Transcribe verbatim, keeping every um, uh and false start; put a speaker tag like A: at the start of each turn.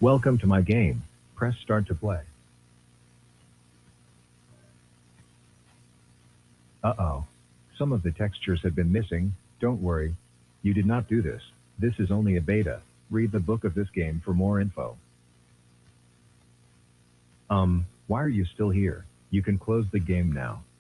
A: Welcome to my game. Press start to play. Uh-oh. Some of the textures have been missing. Don't worry. You did not do this. This is only a beta. Read the book of this game for more info. Um, why are you still here? You can close the game now.